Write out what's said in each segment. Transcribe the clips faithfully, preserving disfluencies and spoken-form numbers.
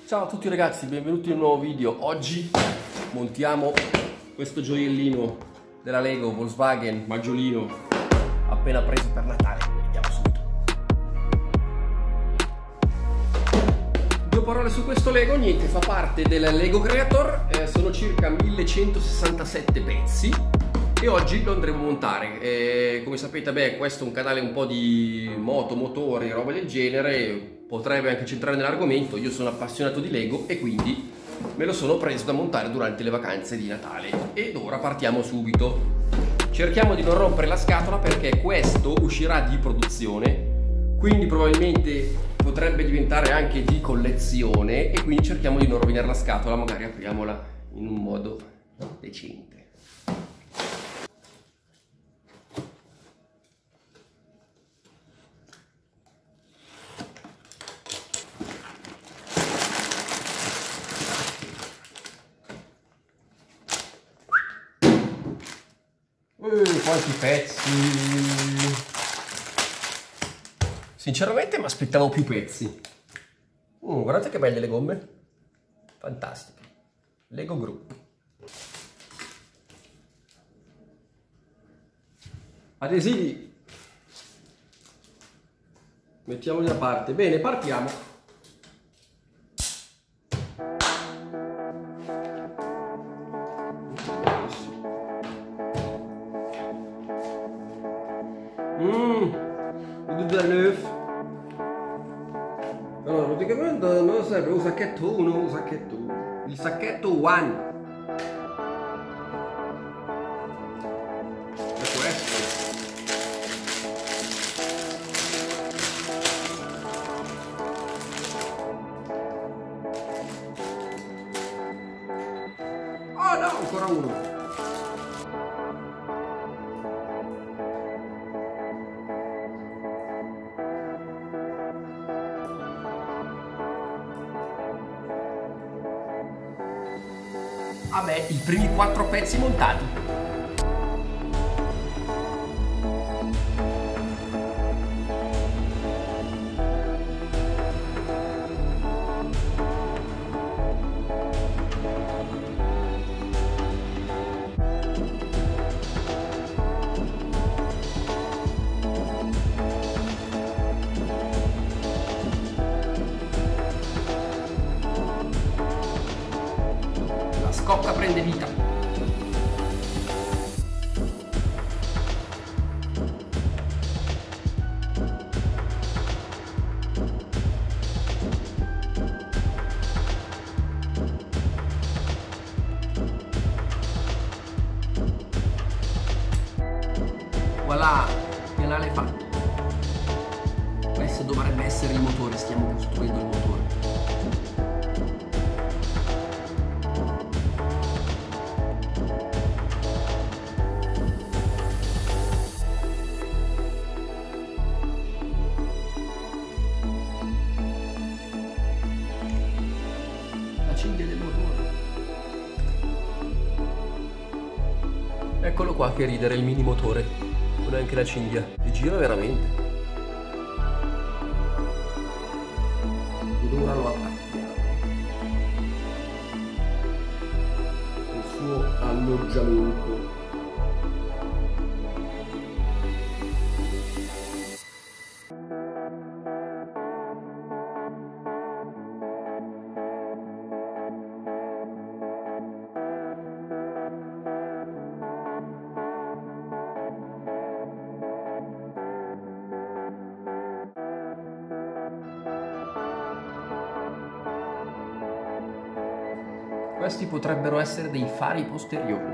Ciao a tutti ragazzi, benvenuti in un nuovo video. Oggi montiamo questo gioiellino della Lego Volkswagen Maggiolino appena preso per Natale. Vediamo subito. Due parole su questo Lego, niente, fa parte del Lego Creator, eh, sono circa millecentosessantasette pezzi e oggi lo andremo a montare. Eh, come sapete, beh, questo è un canale un po' di moto, motori, roba del genere. Potrebbe anche centrare nell'argomento. Io sono appassionato di Lego e quindi me lo sono preso da montare durante le vacanze di Natale. Ed ora partiamo subito. Cerchiamo di non rompere la scatola perché questo uscirà di produzione, quindi probabilmente potrebbe diventare anche di collezione e quindi cerchiamo di non rovinare la scatola, magari apriamola in un modo decente. Uh, quanti pezzi! Sinceramente mi aspettavo più pezzi. Uh, guardate che belle le gomme, fantastiche. Lego Group. Adesivi mettiamoli da parte. Bene, partiamo. Mmm, della neuf. Allora, praticamente non lo serve un sacchetto uno, un sacchetto uno. Il sacchetto one. È questo. Oh no, ancora uno. Vabbè, i primi quattro pezzi montati. Scocca prende vita. Voilà, pianale fatto. Questo dovrebbe essere il motore, stiamo costruendo il motore. Cinghia del motore. Eccolo qua che ridere, il mini motore con anche la cinghia e gira veramente. Ed ora lo attacchiamo. Il suo alloggiamento. Questi potrebbero essere dei fari posteriori.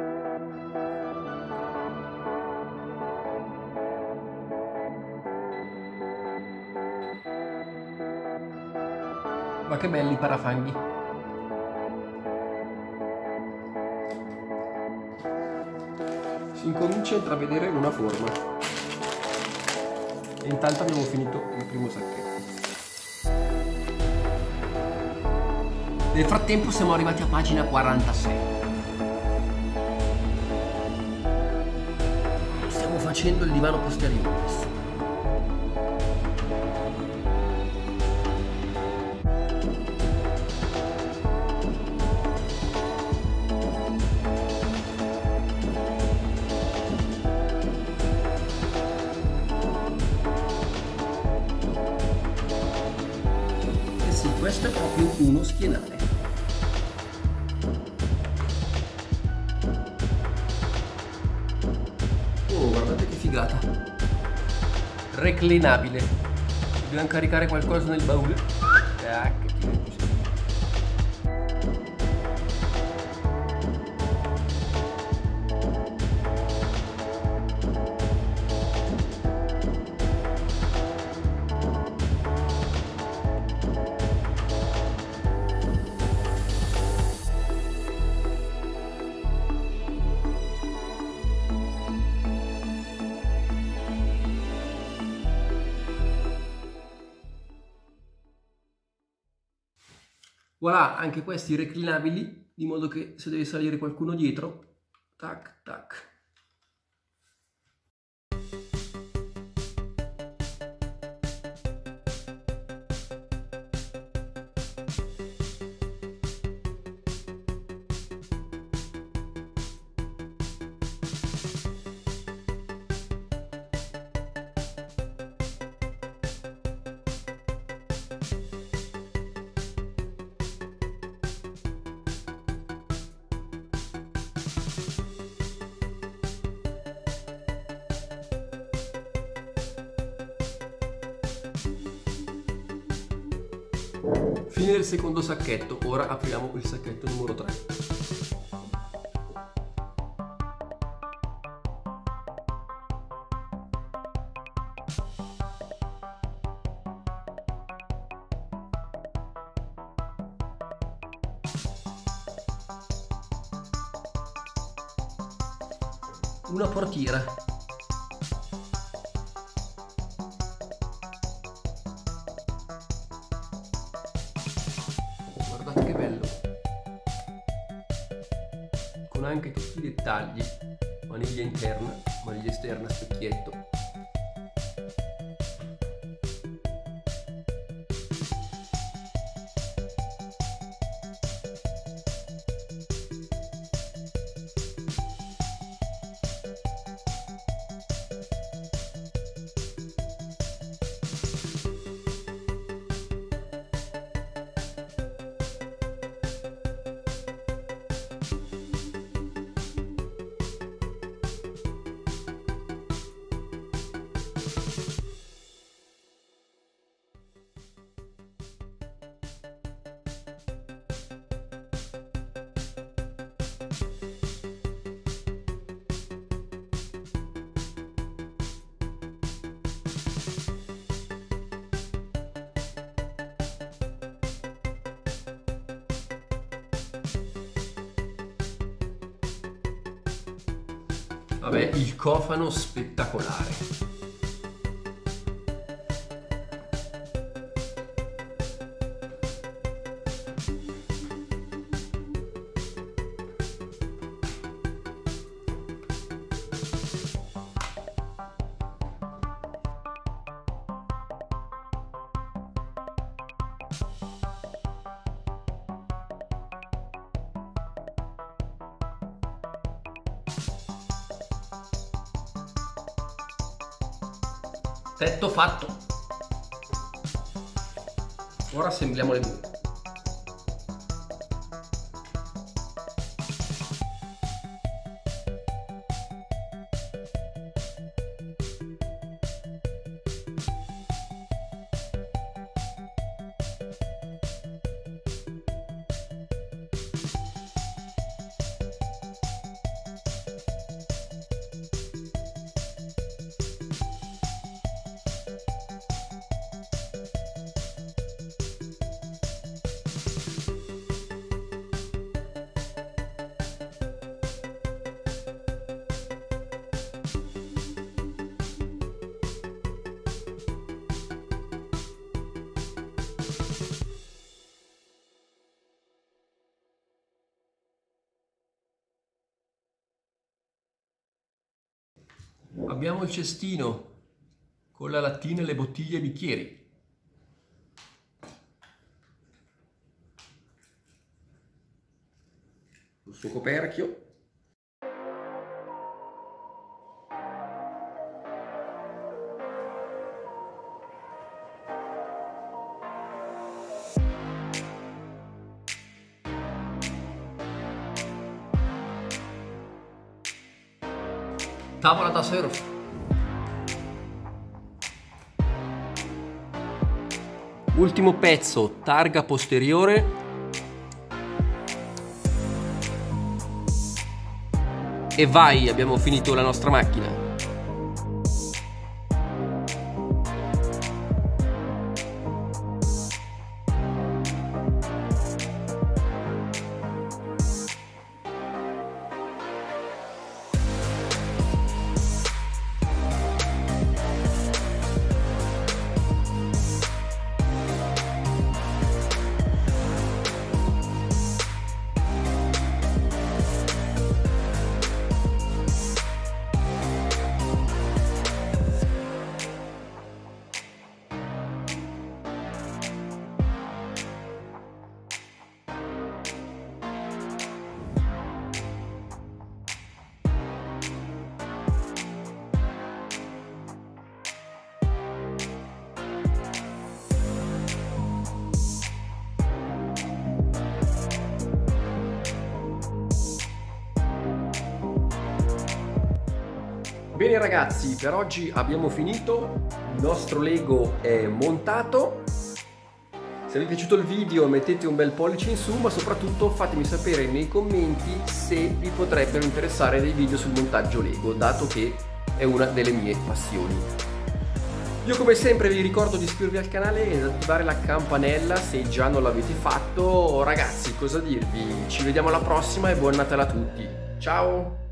Ma che belli parafanghi. Si incomincia a intravedere una forma. E intanto abbiamo finito il primo sacchetto. Nel frattempo siamo arrivati a pagina quarantasei. Stiamo facendo il divano posteriore. questo è proprio uno schienale. Oh, guardate che figata. Reclinabile. Dobbiamo caricare qualcosa nel baule. Tac. Voilà, anche questi reclinabili, di modo che se deve salire qualcuno dietro, tac, tac. Fine del secondo sacchetto, ora apriamo il sacchetto numero tre. Una portiera. Guardate che bello, con anche tutti i dettagli, maniglia interna, maniglia esterna, specchietto. Vabbè, il cofano spettacolare. Tetto fatto. Ora assembliamo le mura. Abbiamo il cestino con la lattina e le bottiglie e i bicchieri. Il suo coperchio. Tavola da surf. Ultimo pezzo, targa posteriore. E vai, abbiamo finito la nostra macchina. Bene ragazzi, per oggi abbiamo finito, il nostro Lego è montato. Se vi è piaciuto il video mettete un bel pollice in su, ma soprattutto fatemi sapere nei commenti se vi potrebbero interessare dei video sul montaggio Lego, dato che è una delle mie passioni. Io come sempre vi ricordo di iscrivervi al canale ed attivare la campanella se già non l'avete fatto. Ragazzi, cosa dirvi? Ci vediamo alla prossima e buon Natale a tutti. Ciao!